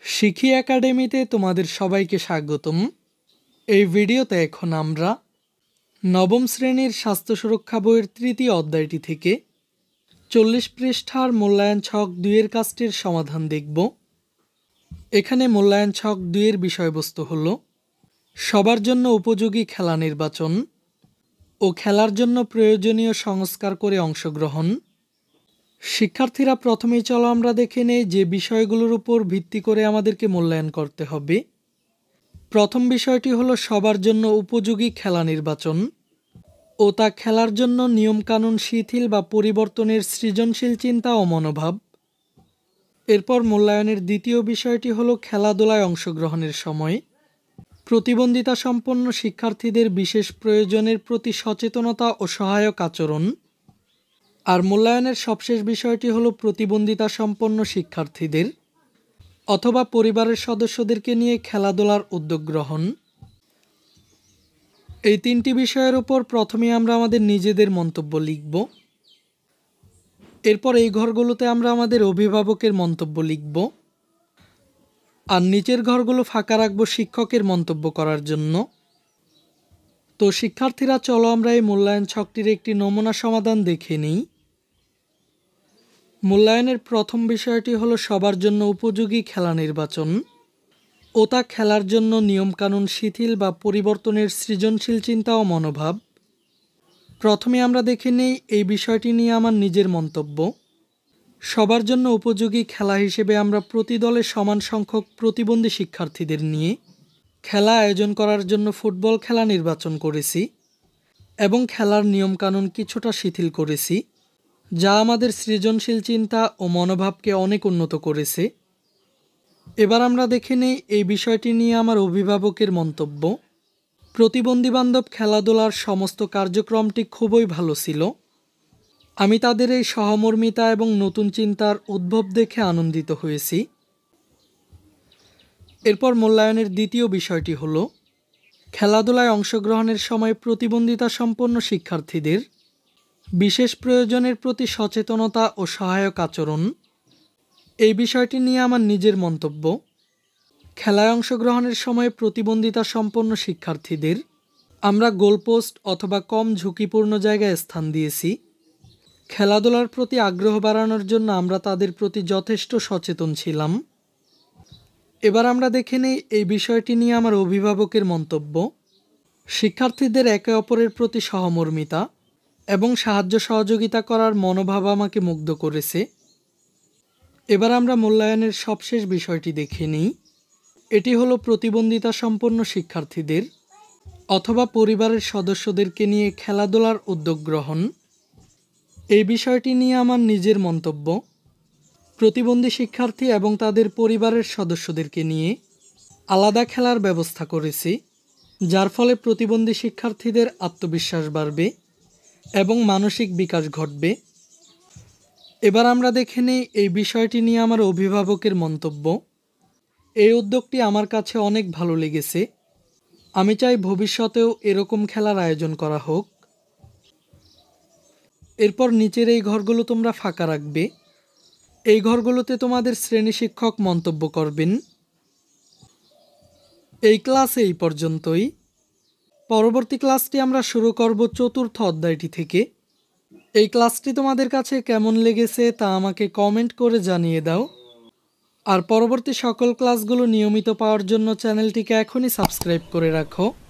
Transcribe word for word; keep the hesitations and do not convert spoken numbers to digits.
শিখি একাডেমিতে তোমাদের সবাইকে স্বাগতম। এই ভিডিওতে এখন আমরা নবম শ্রেণীর স্বাস্থ্য সুরক্ষা বইয়ের তৃতীয় অধ্যায়টি থেকে চল্লিশ পৃষ্ঠার মূল্যায়ন ছক দুইয়ের কাজটির সমাধান দেখব। এখানে মূল্যায়ন ছক দুইয়ের বিষয়বস্তু হল সবার জন্য উপযোগী খেলা নির্বাচন ও খেলার জন্য প্রয়োজনীয় সংস্কার করে অংশগ্রহণ। শিক্ষার্থীরা প্রথমেই চলো আমরা দেখে নেই যে বিষয়গুলোর উপর ভিত্তি করে আমাদেরকে মূল্যায়ন করতে হবে। প্রথম বিষয়টি হলো সবার জন্য উপযোগী খেলা নির্বাচন ও তা খেলার জন্য নিয়মকানুন শিথিল বা পরিবর্তনের সৃজনশীল চিন্তা ও মনোভাব। এরপর মূল্যায়নের দ্বিতীয় বিষয়টি হলো খেলাধুলায় অংশগ্রহণের সময় প্রতিবন্ধিতা সম্পন্ন শিক্ষার্থীদের বিশেষ প্রয়োজনের প্রতি সচেতনতা ও সহায়ক আচরণ। আর মূল্যায়নের সবশেষ বিষয়টি হলো প্রতিবন্ধিতা সম্পন্ন শিক্ষার্থীদের অথবা পরিবারের সদস্যদেরকে নিয়ে খেলাধুলার উদ্যোগ গ্রহণ। এই তিনটি বিষয়ের উপর প্রথমে আমরা আমাদের নিজেদের মন্তব্য লিখব। এরপর এই ঘরগুলোতে আমরা আমাদের অভিভাবকের মন্তব্য লিখব, আর নিচের ঘরগুলো ফাঁকা রাখবো শিক্ষকের মন্তব্য করার জন্য। তো শিক্ষার্থীরা চলো আমরা এই মূল্যায়ন ছকটির একটি নমুনা সমাধান দেখে নিই। মূল্যায়নের প্রথম বিষয়টি হলো সবার জন্য উপযোগী খেলা নির্বাচন ও তা খেলার জন্য নিয়মকানুন শিথিল বা পরিবর্তনের সৃজনশীল চিন্তা ও মনোভাব। প্রথমে আমরা দেখে নেই এই বিষয়টি নিয়ে আমার নিজের মন্তব্য। সবার জন্য উপযোগী খেলা হিসেবে আমরা প্রতি দলে সমান সংখ্যক প্রতিবন্ধী শিক্ষার্থীদের নিয়ে খেলা আয়োজন করার জন্য ফুটবল খেলা নির্বাচন করেছি এবং খেলার নিয়মকানুন কিছুটা শিথিল করেছি, যা আমাদের সৃজনশীল চিন্তা ও মনোভাবকে অনেক উন্নত করেছে। এবার আমরা দেখে নেই এই বিষয়টি নিয়ে আমার অভিভাবকের মন্তব্য। প্রতিবন্ধী বান্ধব খেলাধুলার সমস্ত কার্যক্রমটি খুবই ভালো ছিল। আমি তাদের এই সহমর্মিতা এবং নতুন চিন্তার উদ্ভব দেখে আনন্দিত হয়েছি। এরপর মূল্যায়নের দ্বিতীয় বিষয়টি হলো খেলাধুলায় অংশগ্রহণের সময় প্রতিবন্ধিতা সম্পন্ন শিক্ষার্থীদের বিশেষ প্রয়োজনের প্রতি সচেতনতা ও সহায়ক আচরণ। এই বিষয়টি নিয়ে আমার নিজের মন্তব্য। খেলায় অংশগ্রহণের সময় প্রতিবন্ধিতা সম্পন্ন শিক্ষার্থীদের আমরা গোলপোস্ট অথবা কম ঝুঁকিপূর্ণ জায়গায় স্থান দিয়েছি। খেলাধুলার প্রতি আগ্রহ বাড়ানোর জন্য আমরা তাদের প্রতি যথেষ্ট সচেতন ছিলাম। এবার আমরা দেখে নেই এই বিষয়টি নিয়ে আমার অভিভাবকের মন্তব্য। শিক্ষার্থীদের একে অপরের প্রতি সহমর্মিতা এবং সাহায্য সহযোগিতা করার মনোভাব আমাকে মুগ্ধ করেছে। এবার আমরা মূল্যায়নের সবশেষ বিষয়টি দেখে নিই। এটি হলো প্রতিবন্ধিতা সম্পন্ন শিক্ষার্থীদের অথবা পরিবারের সদস্যদেরকে নিয়ে খেলাধুলার উদ্যোগ গ্রহণ। এই বিষয়টি নিয়ে আমার নিজের মন্তব্য। প্রতিবন্ধী শিক্ষার্থী এবং তাদের পরিবারের সদস্যদেরকে নিয়ে আলাদা খেলার ব্যবস্থা করেছি, যার ফলে প্রতিবন্ধী শিক্ষার্থীদের আত্মবিশ্বাস বাড়বে এবং মানসিক বিকাশ ঘটবে। এবার আমরা দেখে নেই এই বিষয়টি নিয়ে আমার অভিভাবকের মন্তব্য। এই উদ্যোগটি আমার কাছে অনেক ভালো লেগেছে। আমি চাই ভবিষ্যতেও এরকম খেলার আয়োজন করা হোক। এরপর নিচের এই ঘরগুলো তোমরা ফাঁকা রাখবে। এই ঘরগুলোতে তোমাদের শ্রেণী শিক্ষক মন্তব্য করবেন। এই ক্লাসে এই পর্যন্তই। পরবর্তী ক্লাসটি আমরা শুরু করব চতুর্থ অধ্যায়টি থেকে। এই ক্লাসটি তোমাদের কাছে কেমন লেগেছে তা আমাকে কমেন্ট করে জানিয়ে দাও। আর পরবর্তী সকল ক্লাসগুলো নিয়মিত পাওয়ার জন্য চ্যানেলটিকে এখনই সাবস্ক্রাইব করে রাখো।